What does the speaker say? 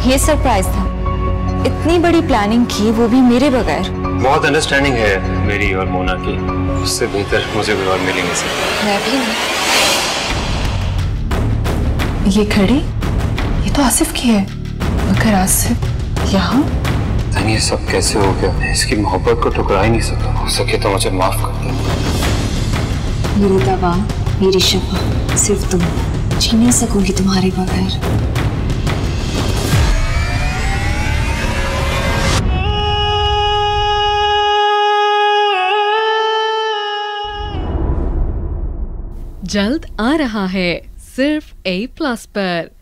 ये सरप्राइज था। इतनी बड़ी प्लानिंग की, वो भी मेरे बगैर। बहुत अंडरस्टैंडिंग है मेरी और मोना की, उससे बेहतर मुझे कोई और मिल ही नहीं सकता। मैं भी नहीं। ये घड़ी, ये तो आसिफ की है, मगर आसिफ यहाँ? ये सब कैसे हो गया? मैं इसकी मोहब्बत को ठुकरा ही नहीं सकता। हो सके तो मुझे माफ कर दे। मेरी दवा, मेरी शफा, सिर्फ तुम। जी नहीं सकूंगी तुम्हारे बगैर। जल्द आ रहा है सिर्फ A+ पर।